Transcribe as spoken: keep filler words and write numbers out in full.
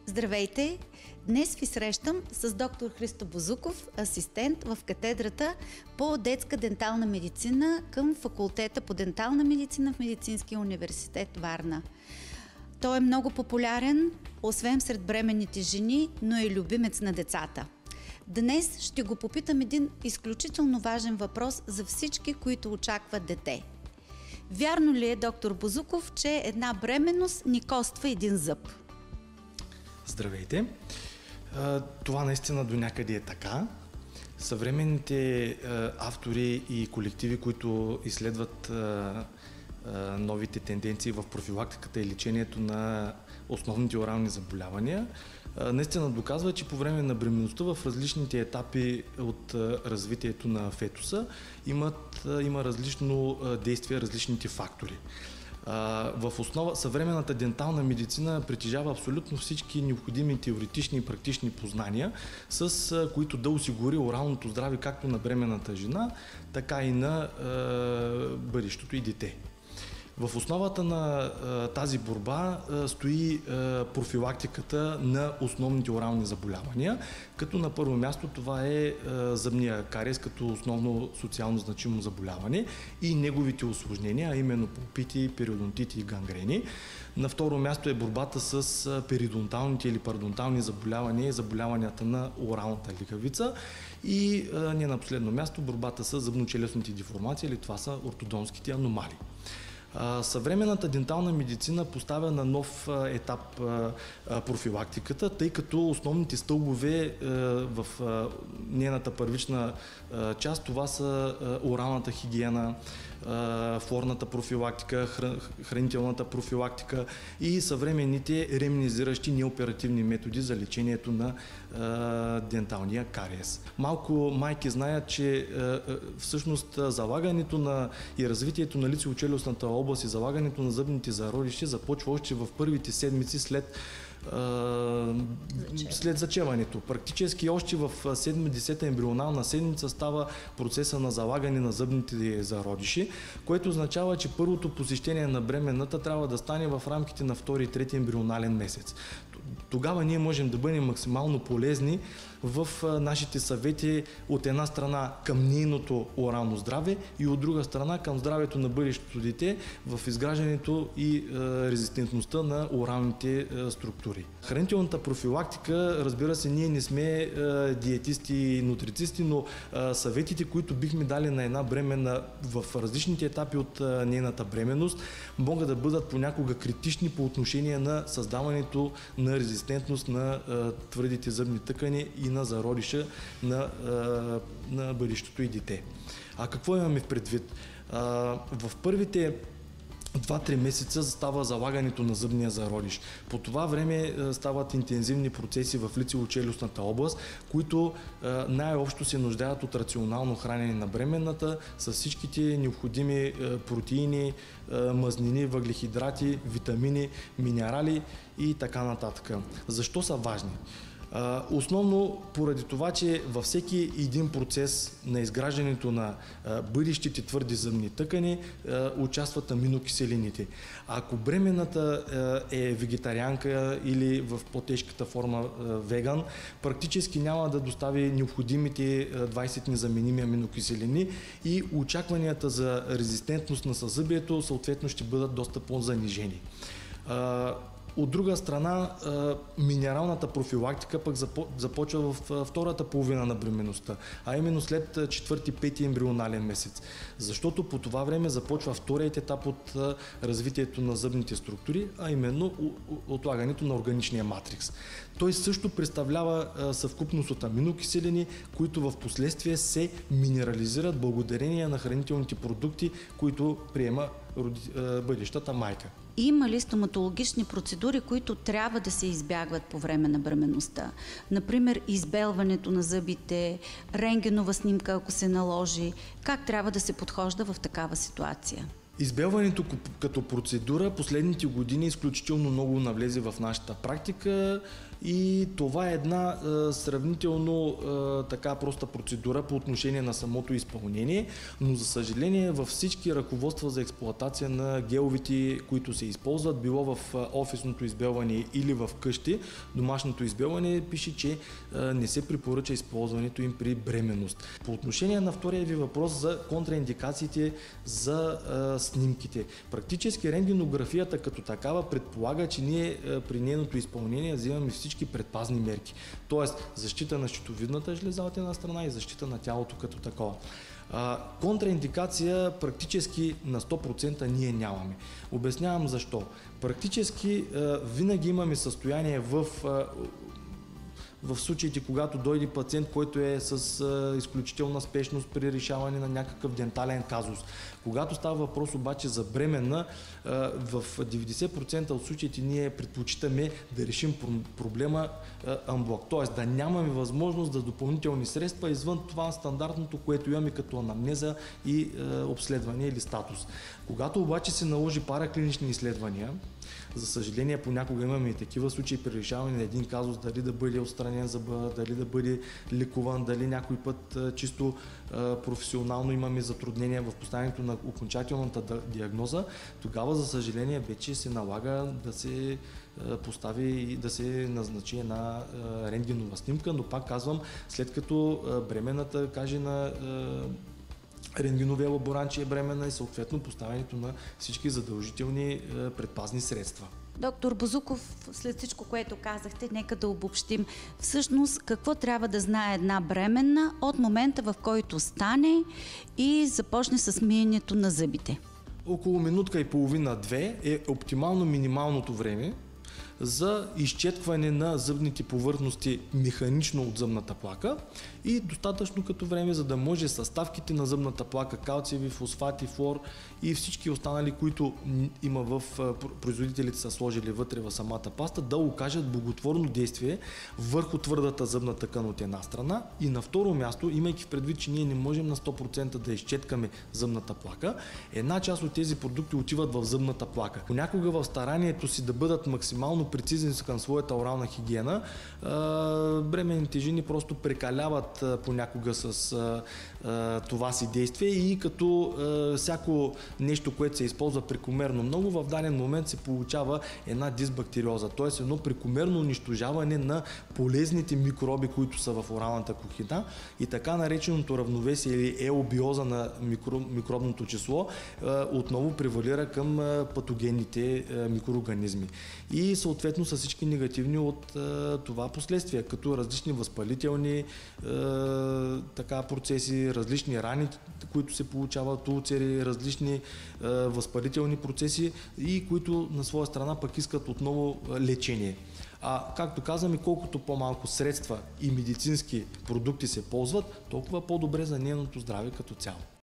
Здравейте! Днес ви срещам с доктор Христо Бозуков, асистент в катедрата по детска дентална медицина към факултета по дентална медицина в Медицинския университет Варна. Той е много популярен, освен сред бременните жени, но и любимец на децата. Днес ще го попитам един изключително важен въпрос за всички, които очакват дете. Вярно ли е, доктор Бозуков, че една бременност ни коства един зъб? Здравейте! Това наистина до някъде е така. Съвременните автори и колективи, които изследват новите тенденции в профилактиката и лечението на основните орални заболявания, наистина доказва, че по време на бременността в различните етапи от развитието на фетуса имат, има различно действие, различните фактори. В основа съвременната дентална медицина притежава абсолютно всички необходими теоретични и практични познания, с които да осигури оралното здраве както на бременната жена, така и на бъдещото и дете. В основата на а, тази борба а, стои а, профилактиката на основните орални заболявания, като на първо място това е а, зъбния кариес като основно социално значимо заболяване и неговите усложнения, а именно пулпити, периодонтити и гангрени. На второ място е борбата с а, перидонталните или парадонтални заболявания и заболяванията на оралната лигавица и а, не на последно място борбата с зъбно-челюстните деформации, или това са ортодонтските аномалии. Съвременната дентална медицина поставя на нов етап профилактиката, тъй като основните стълбове в нейната първична част това са оралната хигиена, флорната профилактика, хранителната профилактика и съвременните реминизиращи неоперативни методи за лечението на денталния кариес. Малко майки знаят, че всъщност залагането на и развитието на лицево-челюстната област и залагането на зъбните зародиши започва още в първите седмици след след зачеването. Практически още в седма-десета ембрионална седмица става процеса на залагане на зъбните зародиши, което означава, че първото посещение на бременната трябва да стане в рамките на втори и трети ембрионален месец. Тогава ние можем да бъдем максимално полезни в нашите съвети от една страна към нейното орално здраве и от друга страна към здравето на бъдещото дете в изграждането и е, резистентността на оралните е, структури. Хранителната профилактика, разбира се, ние не сме е, диетисти и нутрицисти, но е, съветите, които бихме дали на една бременна в различните етапи от е, нейната бременност, могат да бъдат понякога критични по отношение на създаването на резистентност на е, твърдите зъбни тъкани и на зародиша на, на бъдещото и дете. А какво имаме в предвид? В първите два-три месеца става залагането на зъбния зародиш. По това време стават интензивни процеси в лицево-челюстната област, които най-общо се нуждаят от рационално хранене на бременната с всичките необходими протеини, мазнини, въглехидрати, витамини, минерали и така нататък. Защо са важни? Uh, основно поради това, че във всеки един процес на изграждането на uh, бъдещите твърди зъбни тъкани uh, участват аминокиселините. Ако бременната uh, е вегетарианка или в по-тежката форма uh, веган, практически няма да достави необходимите uh, двайсет незаменими аминокиселини и очакванията за резистентност на съзъбието съответно ще бъдат доста по-занижени. Uh, От друга страна, минералната профилактика пък започва в втората половина на бременността, а именно след четвърти-пети ембрионален месец. Защото по това време започва вторият етап от развитието на зъбните структури, а именно отлагането на органичния матрикс. Той също представлява съвкупност от аминокиселини, които в последствие се минерализират благодарение на хранителните продукти, които приема бъдещата майка. Има ли стоматологични процедури, които трябва да се избягват по време на бременността? Например, избелването на зъбите, рентгенова снимка, ако се наложи. Как трябва да се подхожда в такава ситуация? Избелването като процедура последните години изключително много навлезе в нашата практика и това е една е, сравнително е, така проста процедура по отношение на самото изпълнение, но за съжаление във всички ръководства за експлоатация на геловите, които се използват, било в офисното избелване или в къщи, домашното избелване, пише, че е, не се препоръча използването им при бременност. По отношение на втория ви въпрос за контраиндикациите за е, снимките. Практически рентгенографията като такава предполага, че ние е, при нейното изпълнение вземаме всички предпазни мерки. Тоест защита на щитовидната жлеза от една страна и защита на тялото като такова. А, контраиндикация практически на сто процента ние нямаме. Обяснявам защо. Практически а, винаги имаме състояние в а, в случаите, когато дойде пациент, който е с а, изключителна спешност при решаване на някакъв дентален казус. Когато става въпрос обаче за бременна, а, в деветдесет процента от случаите ние предпочитаме да решим проблема а, амблок. Т.е. да нямаме възможност за допълнителни средства извън това стандартното, което имаме като анамнеза и а, обследване или статус. Когато обаче се наложи параклинични изследвания, за съжаление, понякога имаме и такива случаи при решаване на един казус, дали да бъде отстранен зъба, дали да бъде лекуван, дали някой път а, чисто а, професионално имаме затруднения в поставянето на окончателната диагноза, тогава, за съжаление, вече се налага да се а, постави и да се назначи една а, рентгенова снимка, но пак казвам, след като а, бременната каже на а, рентгеновия лаборант, че е бременна и съответно поставянето на всички задължителни е, предпазни средства. Доктор Бозуков, след всичко, което казахте, нека да обобщим. Всъщност, какво трябва да знае една бременна от момента, в който стане и започне с миенето на зъбите? Около минутка и половина-две е оптимално минималното време за изчеткване на зъбните повърхности механично от зъбната плака и достатъчно като време, за да може съставките на зъбната плака, калциеви, фосфати, флор и всички останали, които има в производителите са сложили вътре в самата паста, да окажат благотворно действие върху твърдата зъбна тъкан от една страна и на второ място, имайки в предвид, че ние не можем на сто процента да изчеткаме зъбната плака, една част от тези продукти отиват в зъбната плака. Понякога в старанието си да бъдат максимално прецизни към своята орална хигиена, бременните жени просто прекаляват понякога с това си действие и като всяко нещо, което се използва прекомерно много, в даден момент се получава една дисбактериоза, т.е. едно прекомерно унищожаване на полезните микроби, които са в оралната кухина и така нареченото равновесие или еобиоза на микро, микробното число отново превалира към патогенните микроорганизми. И съответно са всички негативни от е, това последствие, като различни възпалителни е, така, процеси, различни рани, които се получават, улцери, различни е, възпалителни процеси и които на своя страна пък искат отново лечение. А както казваме, колкото по-малко средства и медицински продукти се ползват, толкова по-добре за нейното здраве като цяло.